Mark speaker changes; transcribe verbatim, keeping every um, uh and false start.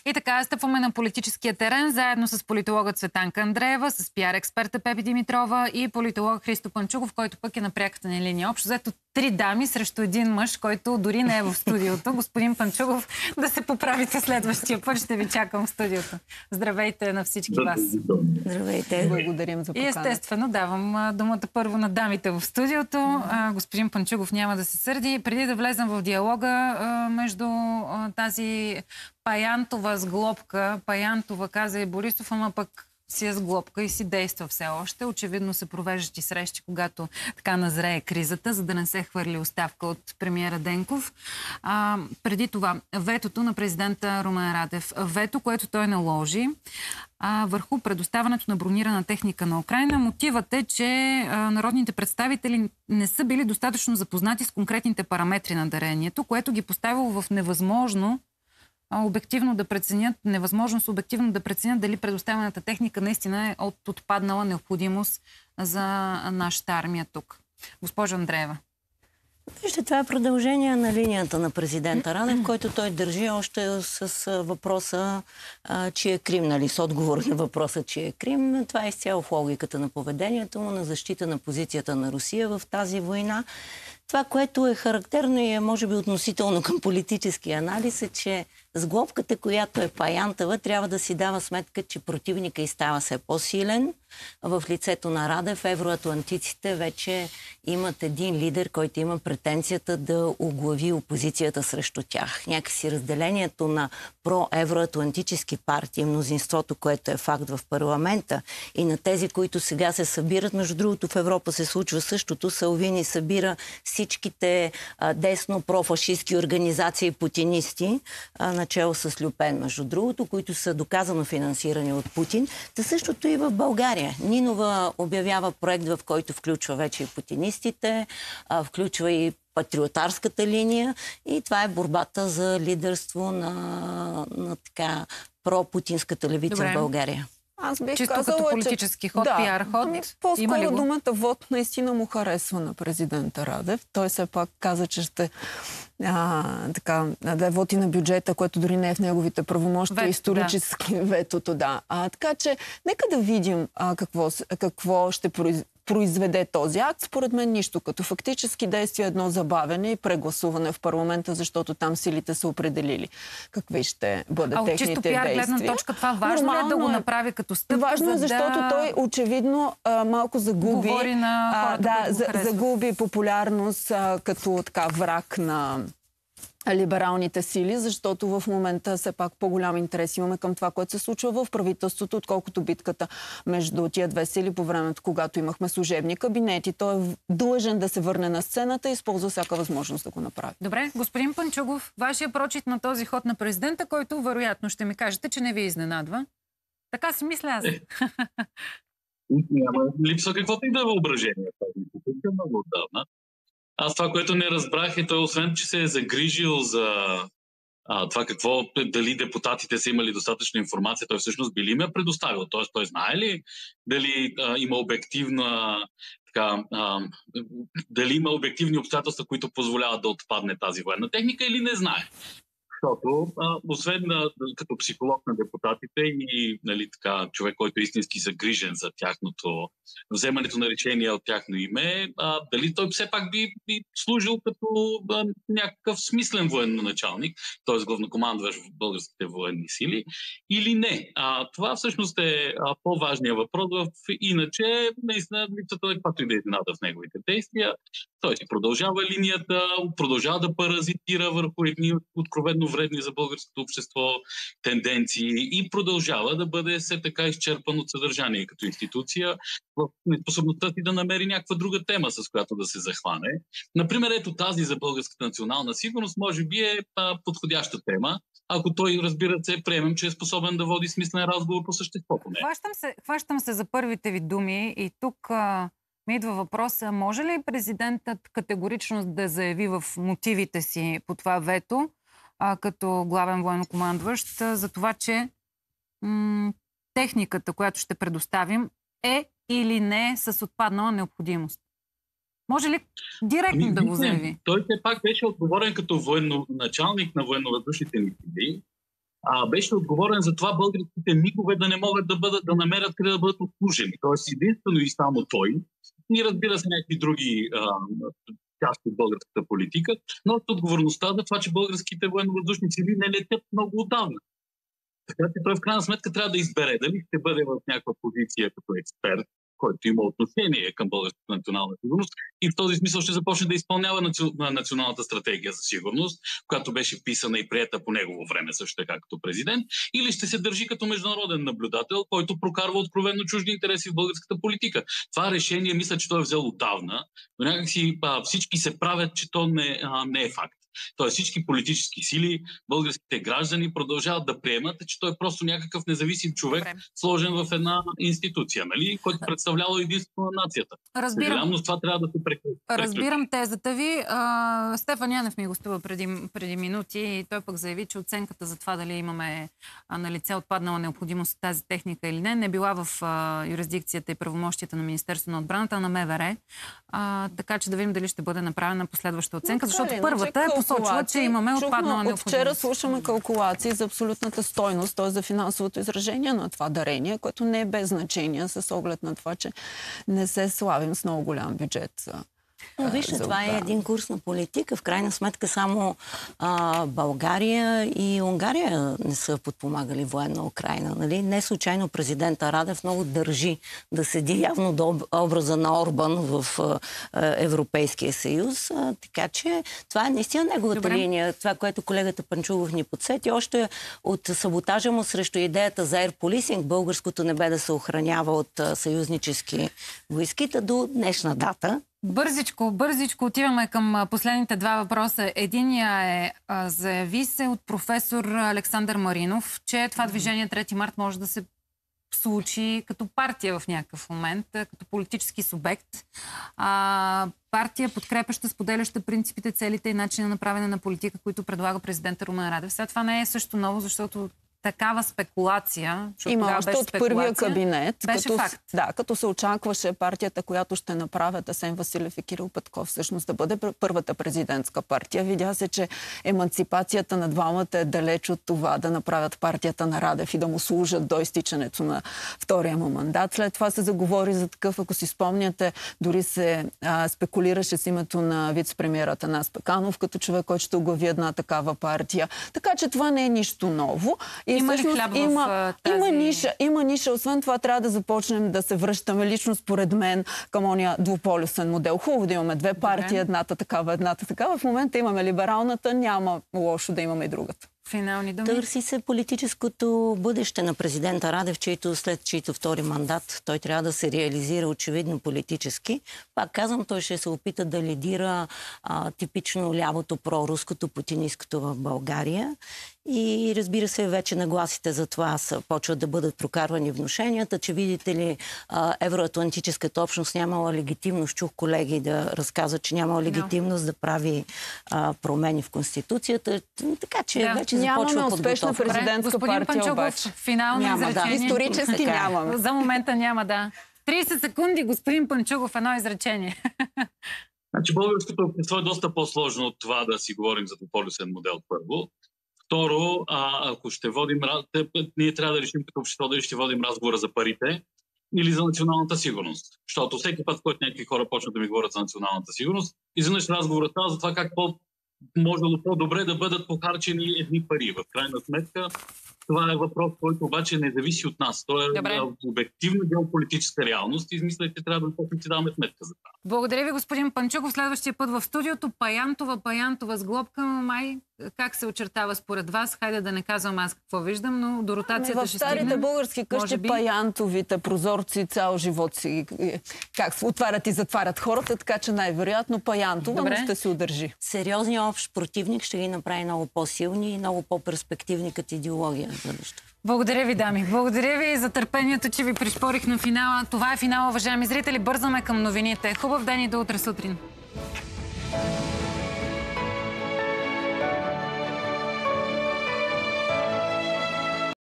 Speaker 1: И така, стъпваме на политическия терен, заедно с политолога Цветанка Андреева, с пиар експерта Пепи Димитрова и политолог Христо Панчугов, който пък е на пряката ни линия. Общо взето три дами срещу един мъж, който дори не е в студиото. Господин Панчугов, да се поправите следващия път, ще ви чакам в студиото. Здравейте на всички вас.
Speaker 2: Здравейте. Благодарим за покана.
Speaker 1: И естествено давам думата първо на дамите в студиото. Mm-hmm. Господин Панчугов няма да се сърди. Преди да влезем в диалога между тази Паянтова сглобка, Паянтова каза и Борисов, ама пък си е сглобка и си действа все още. Очевидно се провеждат и срещи, когато така назрее кризата, за да не се хвърли оставка от премиера Денков. А, преди това, ветото на президента Румен Радев. Вето, което той наложи а, върху предоставянето на бронирана техника на Украйна. Мотивът е, че а, народните представители не са били достатъчно запознати с конкретните параметри на дарението, което ги поставило в невъзможно обективно да преценят, невъзможност обективно да преценят дали предоставената техника наистина е от отпаднала необходимост за нашата армия тук. Госпожа Андреева.
Speaker 2: Вижте, това е продължение на линията на президента Радев, който той държи още с въпроса, а, че е Крим, нали, с отговор на въпроса, че е Крим. Това е изцяло в логиката на поведението му, на защита на позицията на Русия в тази война. Това, което е характерно и е, може би, относително към политически анализ, е, че сглобката, която е Паянтова, трябва да си дава сметка, че противника й става все по-силен. В лицето на Радев евроатлантиците вече имат един лидер, който има претенцията да оглави опозицията срещу тях. Някакси разделението на проевроатлантически партии, мнозинството, което е факт в парламента, и на тези, които сега се събират. Между другото, в Европа се случва същото. Салвини събира всичките а, десно профашистски организации и путинисти, а, начало с Люпен, между другото, които са доказано финансирани от Путин. Та същото и в България. Нинова обявява проект, в който включва вече и путинистите, а, включва и патриотарската линия, и това е борбата за лидерство на, на така пропутинската левица. Добре. В България.
Speaker 3: Аз бих
Speaker 1: Чисто
Speaker 3: казала,
Speaker 1: като политически ход,
Speaker 3: да,
Speaker 1: пиар ход.
Speaker 3: Ами, по-скоро думата вод наистина му харесва на президента Радев. Той все пак каза, че ще а, така, да е вод и на бюджета, което дори не е в неговите правомощия, исторически да. Ветото, да. А, така че, нека да видим а, какво, какво ще произ... произведе този акт. Според мен нищо. Като фактически действие едно забавене и прегласуване в парламента, защото там силите са определили какви ще бъдат а, техните действия. А от чисто пиар гледна точка това важно Нормално ли е да го направи като стъпка? Важно е,
Speaker 1: за
Speaker 3: защото
Speaker 1: да...
Speaker 3: той очевидно а, малко загуби,
Speaker 1: говори на хората,
Speaker 3: а, да, за, загуби популярност а, като така враг на либералните сили, защото в момента все пак по-голям интерес имаме към това, което се случва в правителството, отколкото битката между тия две сили по времето, когато имахме служебни кабинети. Той е длъжен да се върне на сцената и използва всяка възможност да го направи.
Speaker 1: Добре, господин Панчугов, вашия прочит на този ход на президента, който вероятно ще ми кажете, че не ви изненадва. Така си мисля аз.
Speaker 4: Няма липсва каквото и да е въображение. Това е много отдавна. Аз това, което не разбрах, е той, освен че се е загрижил за а, това какво, дали депутатите са имали достатъчна информация, той всъщност би ли им е предоставил? Тоест, той знае ли дали а, има обективна така, а, дали има обективни обстоятелства, които позволяват да отпадне тази военна техника, или не знае? Защото, а, освен а, като психолог на депутатите и, нали, така, човек, който е истински загрижен за тяхното вземането на решения от тяхно име, а, дали той все пак би, би служил като а, някакъв смислен военноначалник, т.е. главнокомандващ в българските военни сили, или не. А, това всъщност е а, по-важният въпрос. В, иначе, наистина, липсата на каквато и да е изненада в неговите действия. Той си продължава линията, продължава да паразитира върху едни откровенно вредни за българското общество тенденции и продължава да бъде все така изчерпан от съдържание като институция в неспособността си да намери някаква друга тема, с която да се захване. Например, ето тази за българската национална сигурност може би е а, подходяща тема, ако той, разбира се, приемем, че е способен да води смислен разговор по съществото.
Speaker 1: Хващам се, хващам се за първите ви думи и тук а, ми идва въпроса, може ли президентът категорично да заяви в мотивите си по това вето, а, като главен военнокомандващ, за това, че м- техниката, която ще предоставим, е или не с отпаднала необходимост? Може ли директно ами, да го заяви?
Speaker 4: Той все пак беше отговорен като военноначалник на военновъздушните ни сили а, беше отговорен за това българските мигове да не могат да бъдат, да намерят къде да бъдат обслужени. Тоест единствено и само той. И разбира се някакви други а, части от българската политика, но от отговорността за това, че българските военновъздушни сили не летят много отдавна. Така че той в крайна сметка трябва да избере дали ще бъде в някаква позиция като експерт, който има отношение към българската национална сигурност и в този смисъл ще започне да изпълнява националната стратегия за сигурност, която беше вписана и приета по негово време също така като президент, или ще се държи като международен наблюдател, който прокарва откровенно чужди интереси в българската политика. Това решение мисля, че той е взел отдавна, но някакси а, всички се правят, че то не, а, не е факт. Тоест всички политически сили, българските граждани продължават да приемат, че той е просто някакъв независим човек, Добре. сложен в една институция, нали, който представлява единствено на нацията.
Speaker 1: Разбирам.
Speaker 4: Но това трябва да се прекрати.
Speaker 1: Разбирам тезата ви. А, Стефан Янев ми гостува преди, преди минути и той пък заяви, че оценката за това дали имаме а, на лице отпаднала необходимост от тази техника или не, не била в а, юрисдикцията и правомощията на Министерството на отбраната, а на МВР. А, така че да видим дали ще бъде направена последваща оценка, защото първата е посочва, че имаме отпаднала необходимост.
Speaker 3: Вчера слушаме калкулации за абсолютната стойност, т.е. за финансовото изражение на това дарение, което не е без значение с оглед на това, че не се славим с много голям бюджет.
Speaker 2: Но вижте, това е един курс на политика. В крайна сметка само а, България и Унгария не са подпомагали военна Украйна. Нали? Не случайно президента Радев много държи да седи явно до образа на Орбан в а, Европейския съюз. А, така че това е наистина неговата Добре. линия. Това, което колегата Панчугов ни подсети, още от саботажа му срещу идеята за Air Policing, българското небе да се охранява от а, съюзнически войските до днешна дата.
Speaker 1: Бързичко, бързичко отиваме към последните два въпроса. Единия е, а, заяви се от професор Александър Маринов, че това движение трети март може да се случи като партия в някакъв момент, като политически субект. А, партия, подкрепяща, споделяща принципите, целите и начина на правене на политика, които предлага президента Румен Радев. Сега това не е също ново, защото такава спекулация,
Speaker 3: има още от първия кабинет,
Speaker 1: беше
Speaker 3: като,
Speaker 1: факт.
Speaker 3: Да, като се очакваше партията, която ще направят Асен Василев и Кирил Петков, всъщност да бъде първата президентска партия. Видя се, че еманципацията на двамата е далеч от това да направят партията на Радев и да му служат до изтичането на втория му мандат. След това се заговори за такъв, ако си спомняте, дори се а, спекулираше с името на вице-премиера Атанас Пеканов като човек, който ще оглави една такава партия. Така че това не е нищо ново. И
Speaker 1: има ли хляб
Speaker 3: има,
Speaker 1: в тази...
Speaker 3: има ниша, има ниша. Освен това трябва да започнем да се връщаме лично според мен към ония двуполюсен модел. Хубаво да имаме две партии, Добре. едната такава, едната такава. В момента имаме либералната, няма лошо да имаме и другата.
Speaker 1: Финални думи.
Speaker 2: Търси се политическото бъдеще на президента Радев, чието след чието втори мандат той трябва да се реализира очевидно политически. Пак казвам, той ще се опита да лидира а, типично лявото проруското, путинисткото в България. И разбира се, вече нагласите за това са, почват да бъдат прокарвани внушенията, че видите ли а, евроатлантическата общност нямала легитимност. Чух колеги да разказват, че нямала легитимност no. да прави а, промени в Конституцията. Така че
Speaker 1: да.
Speaker 2: вече
Speaker 3: нямаме
Speaker 2: започва
Speaker 3: успешна
Speaker 2: подготовка.
Speaker 3: президентска
Speaker 1: Господин
Speaker 3: партия,
Speaker 1: Панчугов,
Speaker 3: обаче.
Speaker 1: финално
Speaker 2: няма,
Speaker 1: изречение.
Speaker 2: Да.
Speaker 3: Исторически
Speaker 2: така.
Speaker 3: нямаме.
Speaker 1: За момента няма, да. трийсет секунди, господин Панчугов, едно изречение.
Speaker 4: Значи българското общество е доста по-сложно от това да си говорим за двуполюсен модел първо. Второ, а, ако ще водим, ние трябва да решим като общество дали ще водим разговора за парите или за националната сигурност. Защото всеки път, който някакви хора почнат да ми говорят за националната сигурност, изведнъж разговорът става за това как по- можело по-добре да бъдат похарчени едни пари. В крайна сметка, това е въпрос, който обаче не зависи от нас. Това е Добре. обективна геополитическа реалност и измисля, че трябва да си даваме сметка за това.
Speaker 1: Благодаря ви, господин Панчугов. Следващия път в студиото. Паянтова, Паянтова с глобка. Май, как се очертава според вас? Хайде да не казвам аз какво виждам, но до ротацията
Speaker 3: ами
Speaker 1: ще
Speaker 3: стигнем. В старите български къщи
Speaker 1: би...
Speaker 3: паянтовите прозорци цял живот си как се отварят и затварят хората, така че най-вероятно Паянтова но ще се удържи.
Speaker 2: Сериозният общ противник ще ги направи много по-силни и много по-перспективни като идеология.
Speaker 1: Благодаря ви, дами. Благодаря ви за търпението, че ви пришпорих на финала. Това е финал, уважаеми зрители. Бързаме към новините. Хубав ден и до утре сутрин.